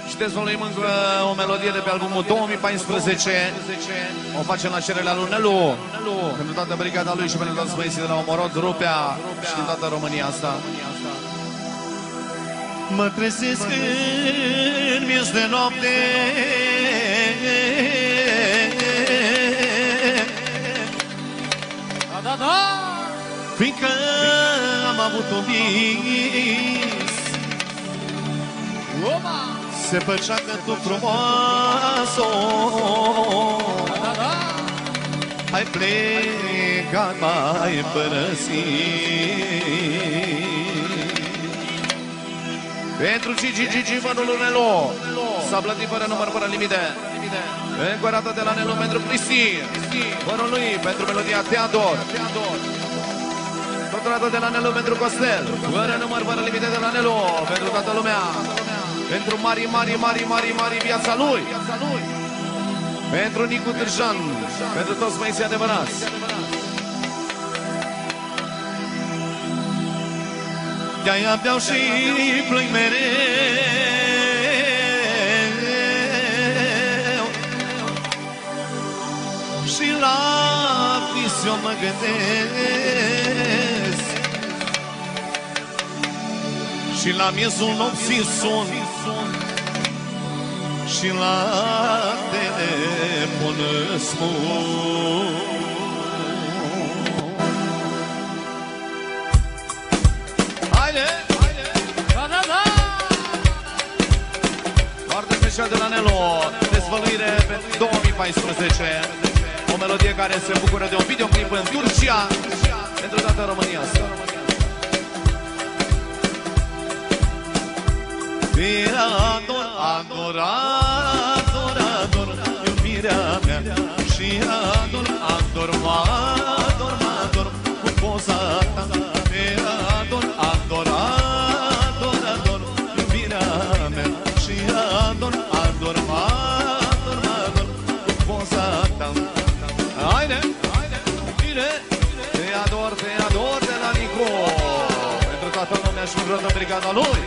Și dezvoluim încă o melodie de pe albumul 2014. O facem la cererea lui Nelu. Pentru toată brigada lui și pentru toți băieții de la Omorod, Rupea și din toată România asta. Mă trezesc în miez de noapte, fiindcă am avut un vis. Se făcea că tu frumoasă ai plecat, m-ai părăsit. Pentru Gigi, vănul lui Nelu. S-a plătit fără număr, fără limite. Încă o dată de la Nelu pentru Cristi. Vănul lui pentru melodia Teodor. Tot o dată de la Nelu pentru Costel. Fără număr, fără limite de la Nelu. Pentru toată lumea. Pentru mari viața lui. Pentru Nicu Târjan. Pentru toți băieții adevărați. De-aia beau și plâng mereu și la vis eu mă gândesc și la miezul nopții sun și la telefon spun. De la Nelu, dezvăluire pentru 2014. O melodie care se bucură de un videoclip în Turcia pentru toată România asta. Te ador, ador, ador, ador, iubirea mea. Și ador, ador, ador, ador, cu poza ta. Te ador, ador, ador, ador, iubirea mea. Și ador, ador, ador, ador, cu poza ta. Haide, bine. Te ador de la Nico. Pentru toată lumea și pentru toată brigada lui.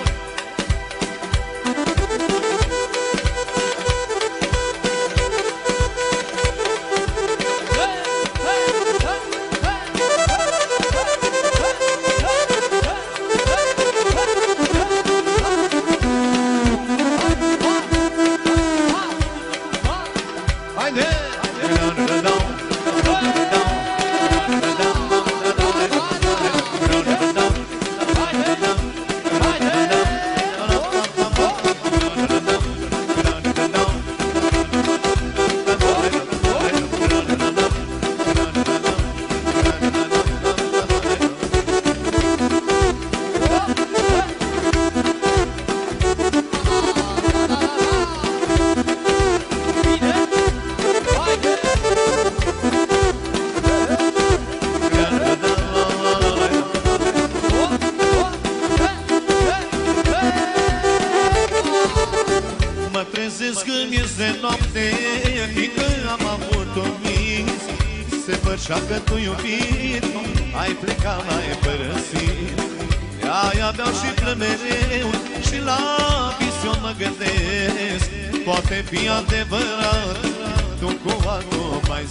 Că tu iubit, ai plecat, m-ai părăsit. De-aia beau și plâng mereu și la vis eu mă gândesc. Poate fi adevărat, tu cu altul m-ai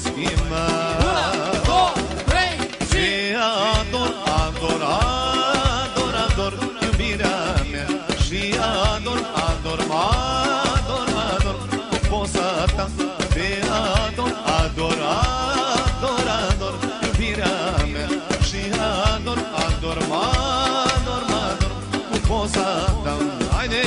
schimbat. 1, 2, 3 și ador, ador, ador, ador, iubirea mea. Și ador, ador, ador, ador, cu poza ta. Te ador, ador, ador, ador, iubirea mea. Și ador, ador, ador, ador, cu poza ta. Haide!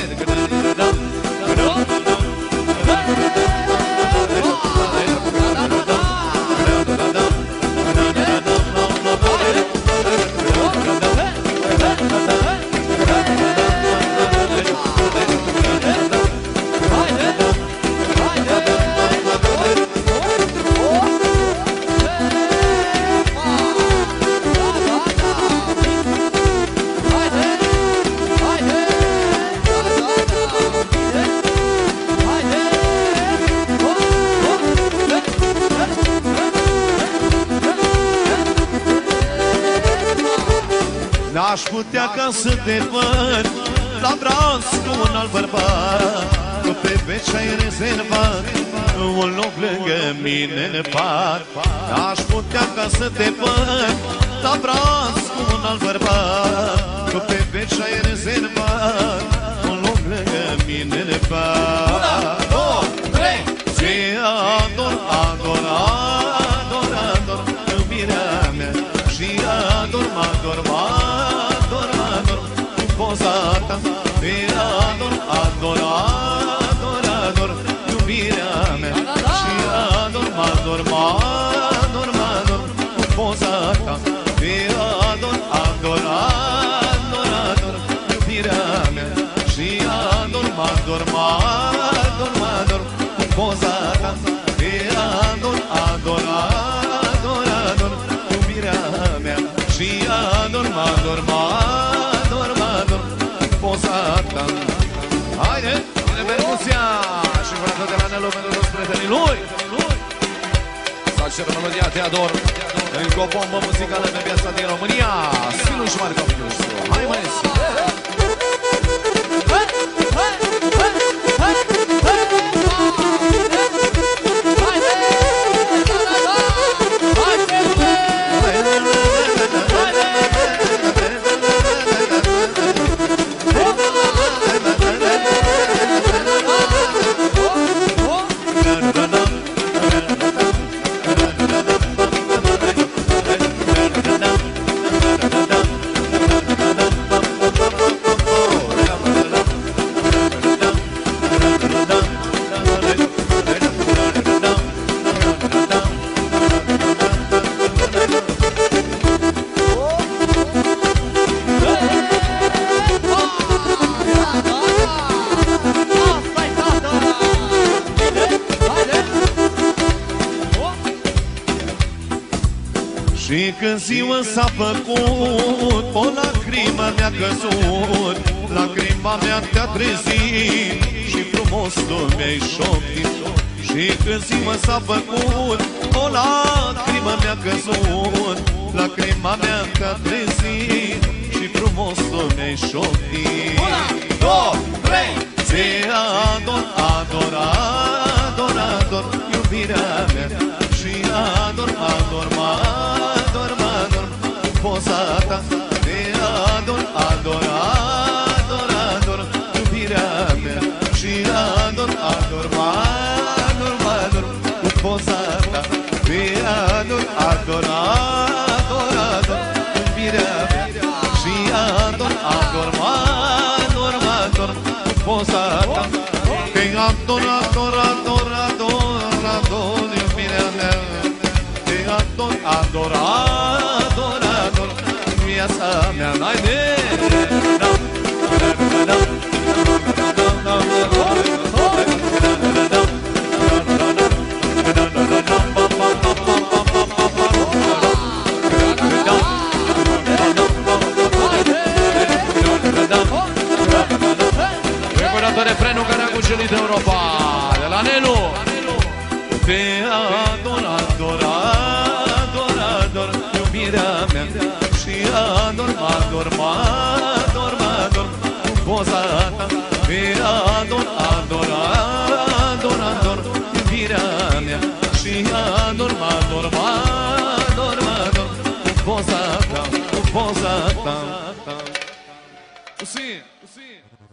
N-aș putea ca să te văd la braț cu un alt bărbat, că pe veci ai rezervat un loc lângă mine în pat. Aș putea ca să te văd la braț cu un alt bărbat, că pe veci ai rezervat un loc lângă mine în pat. 1, 2, 3, Te ador, ador, ador, ador, iubirea mea. Și ador, ador, ador, ador, cu poza ta. Te ador, ador, ador, ador, iubirea mea. Și ador, ador, ador, ador, cu poza ta. Te ador, ador, ador, ador, iubirea mea. Și ador, ador, ador, ador, cu poza ta. Te ador, ador, ador, ador, iubirea mea. Și ador, ador, ador, ador, cu poza ta. haide, vine percuția și vreau de la Nelu pentru toți prietenii lui. S-a cerut melodia Te ador, încă o bombă muzicală pe piața din România. Silu și Marco Micușu, hai mănesi! Și când ziua s-a făcut, o lacrimă mi-a căzut, lacrima mea te-a trezit și frumos tu mi-ai șoptit. Și când ziua s-a făcut, o lacrimă mi-a căzut, lacrima mea te-a trezit și frumos tu mi-ai șoptit. 1, 2, 3, Te ador, ador, ador, ador, iubirea mea. Și ador, ador, ador, ador, poza ta. Te ador, ador, ador, ador, iubirea mea. Și ador, ador, ador, ador, poza ta. Te ador, ador, ador, ador, iubirea mea. Și ador, ador, ador, ador, poza ta. Te ador, ador, ador, ador, ador, iubirea mea. Te ador, ador, ador, ador, viața mea. Haide! Recuperată refrenul care a cucerit Europa de la Nelu. Te ador, ador, ador, ador, iubirea mea. Și ador, ador, ador, ador, poza ta. Te ador, ador, ador, ador, iubirea mea. Și ador, ador, ador, ador, poza ta, poza ta. Sim.